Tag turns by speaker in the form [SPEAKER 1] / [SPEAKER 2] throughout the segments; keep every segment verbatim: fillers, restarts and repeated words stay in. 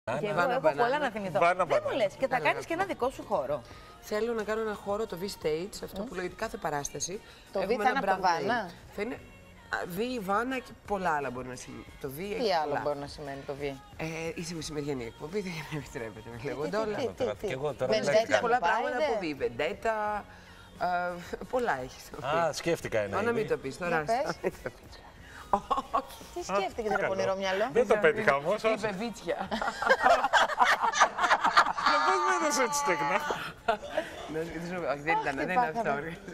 [SPEAKER 1] Και εγώ έχω πολλά να θυμηθώ. Δεν μου λες, και θα κάνεις και ένα δικό σου χώρο.
[SPEAKER 2] Θέλω να κάνω ένα χώρο, το V-Stage, αυτό που λέγεται κάθε παράσταση.
[SPEAKER 1] Το V θα είναι από το Βάνα.
[SPEAKER 2] Θα είναι V, Βάνα και πολλά άλλα μπορεί να σημαίνει. Το V έχει
[SPEAKER 1] Τι άλλο
[SPEAKER 2] πολλά.
[SPEAKER 1] μπορεί να σημαίνει το V?
[SPEAKER 2] Ε, είσαι μεσημεριανή εκπομπή, δεν επιτρέπεται να λέγονται όλα.
[SPEAKER 3] Και εγώ τώρα
[SPEAKER 2] Έχει πολλά πράγματα από V, Βεντέτα, πολλά έχει.
[SPEAKER 3] Α, σκέφτηκα ένα.
[SPEAKER 2] Να μην το πεις τώρα.
[SPEAKER 1] Τι σκέφτηκες ρε πονηρό μυαλό?
[SPEAKER 3] Δεν το πέτυχα όμως.
[SPEAKER 2] Είπε βίτσια.
[SPEAKER 3] Πώς με έδωσε έτσι στεγνά.
[SPEAKER 2] Όχι, δεν ήταν, δεν είναι αυτό.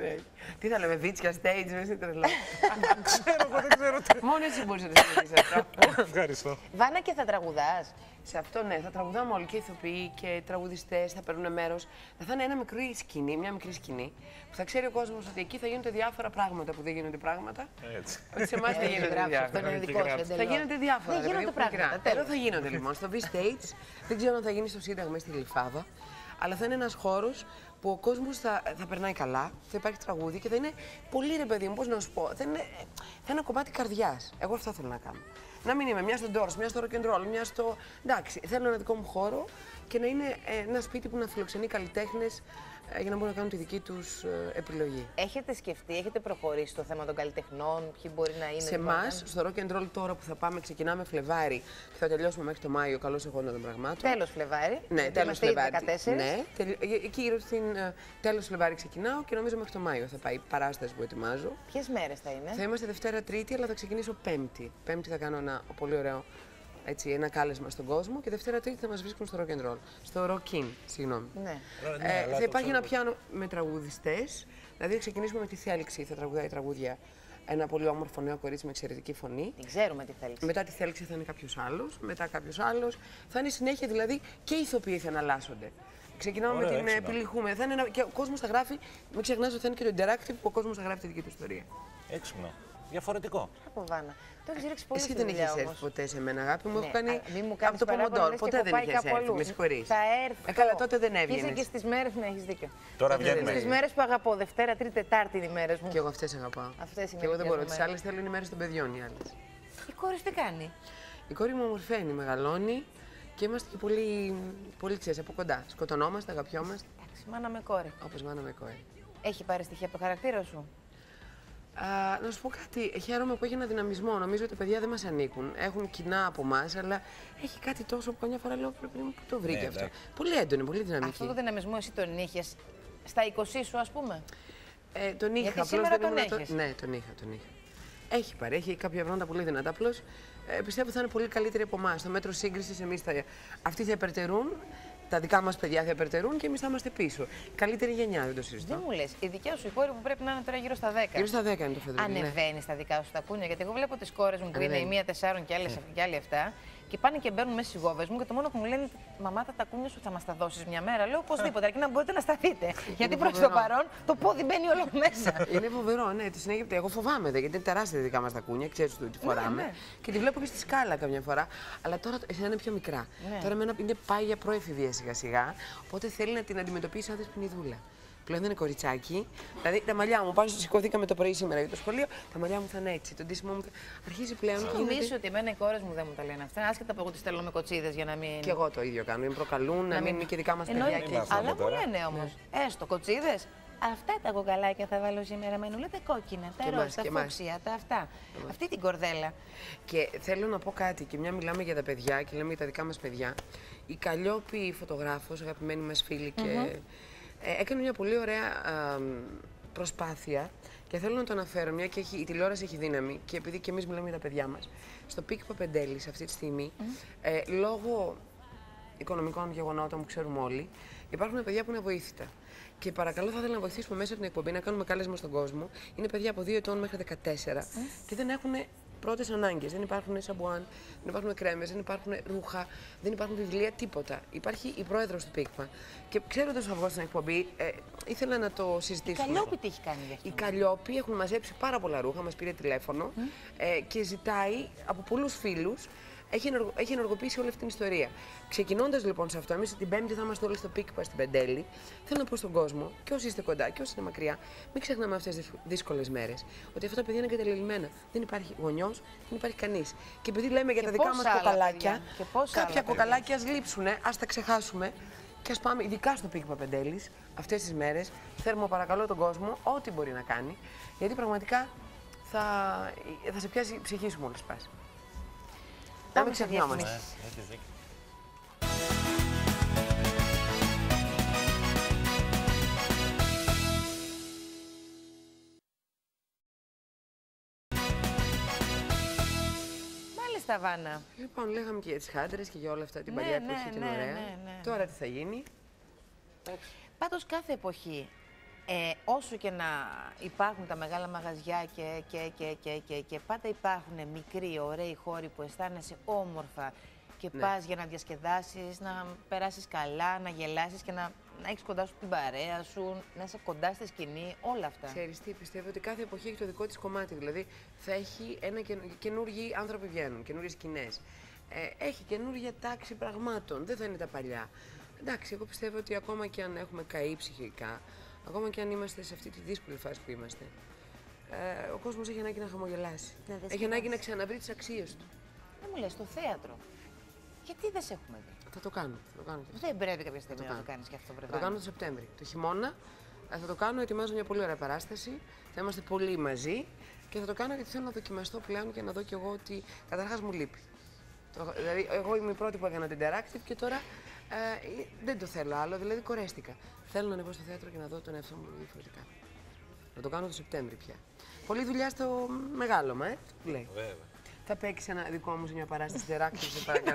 [SPEAKER 2] Τι θα λέμε, βίτσια, stage, δεν είναι τρελό.
[SPEAKER 3] Ξέρω, εγώ δεν ξέρω τι.
[SPEAKER 2] Μόνο εσύ μπορείς να το σκεφτείς αυτό.
[SPEAKER 3] Ευχαριστώ.
[SPEAKER 1] Βάνα, και θα τραγουδάς?
[SPEAKER 2] Σε αυτό ναι, θα τραγουδάμε όλοι και ηθοποιοί και τραγουδιστές, θα παίρνουν μέρος. Θα είναι ένα μικρή σκηνή, μια μικρή σκηνή, που θα ξέρει ο κόσμος ότι εκεί θα γίνονται διάφορα πράγματα που δεν γίνονται πράγματα.
[SPEAKER 3] Έτσι.
[SPEAKER 2] Ότι σε εμάς δεν γίνονται διάφορα.
[SPEAKER 1] Αυτό είναι δικό σου εντελώς.
[SPEAKER 2] Θα γίνονται διάφορα.
[SPEAKER 1] Δεν γίνονται πράγματα.
[SPEAKER 2] Εδώ θα γίνονται λοιπόν. Στο V-Stage, δεν ξέρω αν θα γίνει στο Σύνταγμα ή στη Γλυφάδα, αλλά θα είναι ένας χώρος που ο κόσμος θα, θα περνάει καλά, θα υπάρχει τραγούδι και θα είναι πολύ, ρε παιδί μου, πώς να σου πω, θα είναι, θα είναι ένα κομμάτι καρδιάς. Εγώ αυτό θέλω να κάνω. Να μην είμαι μια στο Doors, μια στο Rock and Roll, μια στο. Εντάξει, θέλω ένα δικό μου χώρο και να είναι ένα σπίτι που να φιλοξενεί καλλιτέχνες για να μπορούν να κάνουν τη δική τους επιλογή.
[SPEAKER 1] Έχετε σκεφτεί, έχετε προχωρήσει στο θέμα των καλλιτεχνών, ποιοι μπορεί να είναι?
[SPEAKER 2] Σε εμάς, στο Rock and Roll τώρα που θα πάμε, ξεκινάμε Φλεβάρι και θα τελειώσουμε μέχρι το Μάιο, καλώς εχόντων των πραγμάτων.
[SPEAKER 1] Τέλος Φλεβάρι.
[SPEAKER 2] Ναι, τέλος Φλεβάρι.
[SPEAKER 1] δεκατέσσερις.
[SPEAKER 2] Ναι, εκεί γύρω στην τέλος Φλεβάρι ξεκινάω και νομίζω μέχρι το Μάιο θα πάει η παράσταση που ετοιμάζω.
[SPEAKER 1] Ποιες μέρες θα είναι?
[SPEAKER 2] Θα είμαστε Δευτέρα Τρίτη, αλλά θα ξεκινήσω Πέμπτη. Πέμπτη θα κάνω ένα πολύ ωραίο. Έτσι, ένα κάλεσμα στον κόσμο και Δευτέρα Τρίτη θα μας βρίσκουν στο Rock and Roll. Στο Rockin, συγγνώμη.
[SPEAKER 1] Ναι.
[SPEAKER 2] Ε, θα υπάρχει ένα πιάνο με τραγουδιστές. Δηλαδή, θα ξεκινήσουμε με τη Θέλξη, θα τραγουδάει τραγούδια. Ένα πολύ όμορφο νέο κορίτσι με εξαιρετική φωνή.
[SPEAKER 1] Την ξέρουμε τη Θέλξη.
[SPEAKER 2] Μετά τη Θέλξη θα είναι κάποιος άλλος. Μετά κάποιος άλλος. Θα είναι συνέχεια δηλαδή και οι ηθοποιοί θα εναλλάσσονται. Ξεκινάμε
[SPEAKER 3] Ωραία,
[SPEAKER 2] με την
[SPEAKER 3] έξυπνα.
[SPEAKER 2] Επιληχούμε. Θα είναι ένα... Και ο κόσμος θα γράφει. Μην ξεχνάς ότι θα είναι και το interactive που ο κόσμος θα γράφει τη δική του ιστορία.
[SPEAKER 3] Έξυπνο. Διαφορετικό.
[SPEAKER 1] Από Βάνα. Το έχεις ρίξει πολύ
[SPEAKER 2] Εσύ
[SPEAKER 1] στη
[SPEAKER 2] δεν
[SPEAKER 1] δουλειά
[SPEAKER 2] έχεις
[SPEAKER 1] όμως.
[SPEAKER 2] έρθει ποτέ σε μένα, αγάπη μου.
[SPEAKER 1] Ναι,
[SPEAKER 2] Έχω κάνει
[SPEAKER 1] μη μου
[SPEAKER 2] από
[SPEAKER 1] κάνεις
[SPEAKER 2] το
[SPEAKER 1] παράπονα,
[SPEAKER 2] Πομοντόρ.
[SPEAKER 1] λες,
[SPEAKER 2] Ποτέ
[SPEAKER 1] και
[SPEAKER 2] δεν
[SPEAKER 1] έχω πάει
[SPEAKER 2] είχες
[SPEAKER 1] κάπου
[SPEAKER 2] έρθει.
[SPEAKER 1] αλλού.
[SPEAKER 2] Με συγχωρείς.
[SPEAKER 1] Θα έρθω.
[SPEAKER 2] Ε, καλά, τότε δεν έβγαινες.
[SPEAKER 1] Είσαι και στις μέρες, ναι, έχεις δίκιο.
[SPEAKER 3] Τώρα
[SPEAKER 2] Τότε δεν
[SPEAKER 3] βγαίνουμε.
[SPEAKER 1] Στις μέρες που αγαπώ, Δευτέρα, Τρίτη, Τετάρτη είναι οι μέρες μου.
[SPEAKER 2] Και εγώ αυτές αγαπάω.
[SPEAKER 1] Αυτές είναι
[SPEAKER 2] Και εγώ δεν μπορώ. Τις
[SPEAKER 1] δικές μου
[SPEAKER 2] άλλες θέλω είναι οι μέρες των παιδιών οι άλλες.
[SPEAKER 1] Η κόρη σου τι κάνει?
[SPEAKER 2] Η κόρη μου ομορφαίνει, μεγαλώνει και είμαστε και πολύ, πολύ ξέρεις, από κοντά. Σκοτωνόμαστε, αγαπιόμαστε.
[SPEAKER 1] Εντάξει, μάνα με κόρη.
[SPEAKER 2] Όπως μάνα με κόρη.
[SPEAKER 1] Έχει πάρει στοιχεία από το χαρακτήρα σου?
[SPEAKER 2] Α, να σου πω κάτι, χαίρομαι που έχει ένα δυναμισμό. Νομίζω ότι τα παιδιά δεν μας ανήκουν. Έχουν κοινά από εμάς, αλλά έχει κάτι τόσο που καμιά φορά λέω πρέπει να μου το βρήκε
[SPEAKER 3] Ναι,
[SPEAKER 2] αυτό.
[SPEAKER 3] εντάξει.
[SPEAKER 2] Πολύ έντονη, πολύ δυναμική.
[SPEAKER 1] Αυτό το δυναμισμό εσύ τον είχες στα είκοσι σου, ας πούμε?
[SPEAKER 2] Ε, τον είχα,
[SPEAKER 1] Γιατί
[SPEAKER 2] απλώς
[SPEAKER 1] σήμερα
[SPEAKER 2] δεν
[SPEAKER 1] τον
[SPEAKER 2] ήμουν το-
[SPEAKER 1] έχεις.
[SPEAKER 2] Ναι, τον είχα, τον είχα. Έχει παρέχει κάποια πράγματα πολύ δυνατά. Απλώς ε, πιστεύω θα είναι πολύ καλύτεροι από εμάς. Στο μέτρο σύγκρισης, εμείς θα. Αυτοί θα υπερτερούν, τα δικά μας παιδιά θα υπερτερούν και εμείς θα είμαστε πίσω. Καλύτερη γενιά, δεν το συζητώ.
[SPEAKER 1] Δεν μου λες, η δικιά σου η κόρη που πρέπει να είναι τώρα γύρω στα δέκα.
[SPEAKER 2] Γύρω στα δέκα είναι το φεδρούλι. Ναι.
[SPEAKER 1] Ανεβαίνει στα δικά σου τα κούνια, γιατί εγώ βλέπω τις κόρες μου που είναι
[SPEAKER 2] Ανεβαίνει.
[SPEAKER 1] η μία τεσσάρων και, άλλες, και άλλη εφτά και πάνε και μπαίνουν μέσα στις γόβες μου και το μόνο που μου λένε μαμά, τα τακούνια σου θα μας τα δώσεις μια μέρα. Λέω οπωσδήποτε, αρκεί να μπορείτε να σταθείτε. Γιατί προς το
[SPEAKER 2] φοβερό.
[SPEAKER 1] παρόν το πόδι μπαίνει όλο μέσα.
[SPEAKER 2] Είναι φοβερό, ναι. Τη συνέχεια, εγώ φοβάμαι, δε, γιατί είναι τεράστια τα δικά μας τα κούνια, ξέρεις τι φοράμε.
[SPEAKER 1] ναι.
[SPEAKER 2] Και τη βλέπω και στη σκάλα καμιά φορά. Αλλά τώρα εσένα είναι πιο μικρά.
[SPEAKER 1] Ναι.
[SPEAKER 2] Τώρα εμένα είναι πάει για προεφηβεία σιγά σιγά, οπότε θέλει να την αντιμετωπίσει σαν δεσποινιδούλα. Πλέον δεν είναι κοριτσάκι. Δηλαδή τα μαλλιά μου, πάνω σηκωθήκαμε το πρωί σήμερα για το σχολείο, τα μαλλιά μου θα είναι έτσι. Το ντύσιμο μου θα... αρχίζει πλέον. και
[SPEAKER 1] Νομίζω
[SPEAKER 2] γίνεται-
[SPEAKER 1] ότι εμένα οι κόρες μου δεν μου τα λένε αυτά. Άσχετα που εγώ τις στέλνω με κοτσίδες για να μην.
[SPEAKER 2] Και εγώ το ίδιο κάνω. Με προκαλούν, να μην είναι και δικά μας παιδιά.
[SPEAKER 1] Εννοείται.
[SPEAKER 2] Και...
[SPEAKER 3] Είμαστε
[SPEAKER 1] Αλλά μου
[SPEAKER 3] τώρα.
[SPEAKER 1] λένε όμως, έστω κοτσίδες. Αυτά τα κοκαλάκια θα βάλω σήμερα μενούλα, τα κόκκινα, τα
[SPEAKER 2] Και
[SPEAKER 1] ροζ,
[SPEAKER 2] εμάς,
[SPEAKER 1] τα
[SPEAKER 2] και εμάς.
[SPEAKER 1] φούξια, τα αυτά. Αυτή την κορδέλα.
[SPEAKER 2] Και θέλω να πω κάτι, και μια μιλάμε για τα παιδιά και λέμε για τα δικά μας παιδιά. Η Καλλιόπη, η φωτογράφος, αγαπημένη μας φίλη, και ε, έκανε μια πολύ ωραία α, προσπάθεια και θέλω να το αναφέρω, μια και έχει, η τηλεόραση έχει δύναμη και επειδή και εμείς μιλάμε για τα παιδιά μας. Στο Πικ Παπεντέλης αυτή τη στιγμή, ε, λόγω οικονομικών γεγονότων που ξέρουμε όλοι, υπάρχουν παιδιά που είναι αβοήθητα. Και παρακαλώ, θα ήθελα να βοηθήσουμε μέσα από την εκπομπή να κάνουμε κάλεσμα στον κόσμο. Είναι παιδιά από δύο ετών μέχρι δεκατέσσερα και δεν έχουν πρώτες ανάγκες. Δεν υπάρχουν σαμπουάν, δεν υπάρχουν κρέμες, δεν υπάρχουν ρούχα, δεν υπάρχουν βιβλία, τίποτα. Υπάρχει η πρόεδρος του Πίκμα. Και ξέροντας ότι θα βγω στην εκπομπή, ε, ήθελα να το συζητήσουμε.
[SPEAKER 1] Η Καλλιόπη τι έχει κάνει γι' αυτό?
[SPEAKER 2] Η Καλλιόπη έχουν μαζέψει πάρα πολλά ρούχα, μας πήρε τηλέφωνο ε, και ζητάει από πολλούς φίλους έχει, ενεργο, έχει ενεργοποιήσει όλη αυτή την ιστορία. Ξεκινώντας λοιπόν σε αυτό, εμείς την Πέμπτη θα είμαστε όλοι στο Πίκπα στην Πεντέλη. Θέλω να πω στον κόσμο, και όσοι είστε κοντά και όσοι είναι μακριά, μην ξεχνάμε αυτές τις δύσκολες μέρες, ότι αυτά τα παιδιά είναι εγκαταλελειμμένα. Δεν υπάρχει γονιός, δεν υπάρχει κανείς. Και επειδή λέμε για τα δικά μας κοκαλάκια, κάποια κοκαλάκια ας λείψουνε, ας τα ξεχάσουμε. Και ας πάμε ειδικά στο Πίκπα Πεντέλης αυτές τις μέρες. Θέρμο παρακαλώ τον κόσμο, ό,τι μπορεί να κάνει, γιατί πραγματικά θα, θα σε πιάσει η ψυχή σου μόλις πας. Να μην ξεχνιόμαστε.
[SPEAKER 3] Ναι, έχεις δίκιο.
[SPEAKER 1] Μάλιστα, Βάνα.
[SPEAKER 2] Λοιπόν, λέγαμε και για τις χάντρες και για όλα αυτά την
[SPEAKER 1] Ναι,
[SPEAKER 2] παλιά
[SPEAKER 1] ναι,
[SPEAKER 2] εποχή την
[SPEAKER 1] ναι,
[SPEAKER 2] ωραία.
[SPEAKER 1] ναι, ναι.
[SPEAKER 2] Τώρα τι θα γίνει.
[SPEAKER 1] Πάντως κάθε εποχή, ε, όσο και να υπάρχουν τα μεγάλα μαγαζιά και, και, και, και, και, και πάντα υπάρχουν μικροί, ωραίοι χώροι που αισθάνεσαι όμορφα και
[SPEAKER 2] Ναι.
[SPEAKER 1] πας για να διασκεδάσεις, να περάσεις καλά, να γελάσεις και να, να έχεις κοντά σου την παρέα σου, να είσαι κοντά στη σκηνή, όλα αυτά.
[SPEAKER 2] Ξέρεις τι, πιστεύω ότι κάθε εποχή έχει το δικό της κομμάτι. Δηλαδή θα έχει ένα καινο- καινούργιοι άνθρωποι βγαίνουν, καινούργιες σκηνές. Ε, έχει καινούργια τάξη πραγμάτων, δεν θα είναι τα παλιά. Εντάξει, εγώ πιστεύω ότι ακόμα και αν έχουμε καεί ψυχικά, ακόμα και αν είμαστε σε αυτή τη δύσκολη φάση που είμαστε, ε, ο κόσμος έχει ανάγκη να χαμογελάσει.
[SPEAKER 4] Να
[SPEAKER 2] Έχει ανάγκη να ξαναβρει τις αξίες του.
[SPEAKER 1] Δεν μου λες, στο θέατρο, γιατί δεν σε έχουμε δει.
[SPEAKER 2] Θα το κάνω. Θα το κάνω και αυτό.
[SPEAKER 1] Δεν πρέπει κάποια στιγμή
[SPEAKER 2] το
[SPEAKER 1] να το
[SPEAKER 2] κάνω.
[SPEAKER 1] κάνεις και αυτό,
[SPEAKER 2] Θα το
[SPEAKER 1] βρεβάνι.
[SPEAKER 2] κάνω το Σεπτέμβρη. Το χειμώνα ε, θα το κάνω, ετοιμάζω μια πολύ ωραία παράσταση. Θα είμαστε πολύ μαζί και θα το κάνω γιατί θέλω να δοκιμαστώ πλέον και να δω κι εγώ ότι καταρχάς μου λείπει. Το, δηλαδή, εγώ είμαι η πρώτη που έκανα το interactive και τώρα ε, δεν το θέλω άλλο, δηλαδή κορέστηκα. Θέλω να ανεβώ στο θέατρο και να δω τον εαυτό μου διαφορετικά. Να το κάνω το Σεπτέμβρη πια. Πολλή δουλειά στο μεγάλωμα, ε, που λέει.
[SPEAKER 3] Βέβαια.
[SPEAKER 2] Θα παίξει ένα δικό μου σε μια παράσταση interactive, σε παρακαλώ.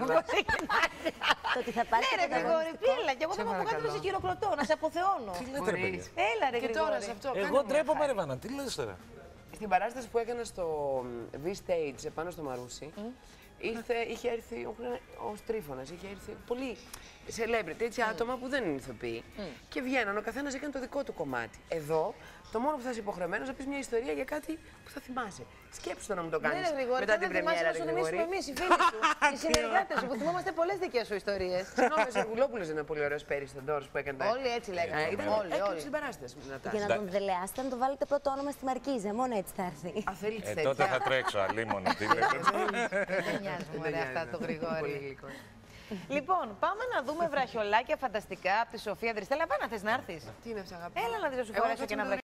[SPEAKER 4] Το ότι θα πάρει
[SPEAKER 1] Ναι, ρε Γρηγόρη, πήλα. Και εγώ
[SPEAKER 2] Σε
[SPEAKER 1] θα πω κάτι να
[SPEAKER 2] παρακαλώ.
[SPEAKER 1] σε χειροκροτώ, να σε αποθεώνω.
[SPEAKER 3] Τι λέτε, ρε
[SPEAKER 2] Μπορείς.
[SPEAKER 3] παιδιά.
[SPEAKER 1] Έλα, ρε
[SPEAKER 2] Και
[SPEAKER 1] Γρηγόρη.
[SPEAKER 2] τώρα σε αυτό. κάνε
[SPEAKER 3] Εγώ
[SPEAKER 2] μου μια
[SPEAKER 3] ντρέπομαι,
[SPEAKER 2] χάρη.
[SPEAKER 3] ρε Βάνα, τι λες τώρα.
[SPEAKER 2] Στην παράσταση που έκανα στο V-Stage επάνω στο Μαρούσι, ήρθε, είχε έρθει ο, ο Στρίφωνας, είχε έρθει πολύ celebrity, έτσι άτομα που δεν είναι ηθοποιοί. Και βγαίναν, ο καθένας έκανε το δικό του κομμάτι. Εδώ, το μόνο που θα είσαι υποχρεωμένος να πεις μια ιστορία για κάτι που θα θυμάσαι. Σκέψου το να μου το
[SPEAKER 1] Ναι,
[SPEAKER 2] κάνεις
[SPEAKER 1] ρε Γρηγόρη,
[SPEAKER 2] μετά
[SPEAKER 1] δεν
[SPEAKER 2] την
[SPEAKER 1] θα θυμάσαι
[SPEAKER 2] πρεμιέρα,
[SPEAKER 1] να
[SPEAKER 2] ρε
[SPEAKER 1] σου θυμίσουμε
[SPEAKER 2] Γρηγόρη.
[SPEAKER 1] εμείς, οι φίλοι σου, οι συνεργάτες σου, που θυμόμαστε πολλές δικές σου ιστορίες.
[SPEAKER 2] Συγγνώμη, ο Σεργουλόπουλος δεν είναι πολύ ωραίος πέρυσι στον Doors που έκανε.
[SPEAKER 1] Όλοι έτσι λέγανε.
[SPEAKER 2] Ε, ήταν
[SPEAKER 1] Όλοι,
[SPEAKER 2] έκλειψε
[SPEAKER 1] όλοι.
[SPEAKER 2] την παράσταση. Νατάσα.
[SPEAKER 4] Για να τον δελεάσετε, να το βάλετε πρώτο όνομα στη Μαρκίζα. Μόνο έτσι θα έρθει.
[SPEAKER 2] Α, θέλει
[SPEAKER 3] Ε, τότε θα τρέξω, αλίμονο, τι λέτε.
[SPEAKER 1] Δεν νοιάζει μου, ρε, αυτά το
[SPEAKER 2] Πολύ
[SPEAKER 1] Γρηγόρη.
[SPEAKER 2] γλυκό.
[SPEAKER 1] Λοιπόν, πάμε να δούμε βραχιολάκια φανταστικά από τη Σοφία Δριστέλα. Βάνα, θες να έρθεις.
[SPEAKER 2] Τι είναι αυτά, αγάπη.
[SPEAKER 1] Έλα να δεις να σου
[SPEAKER 2] Εγώ
[SPEAKER 1] φορέσω
[SPEAKER 2] θα
[SPEAKER 1] και ένα
[SPEAKER 2] κάτσω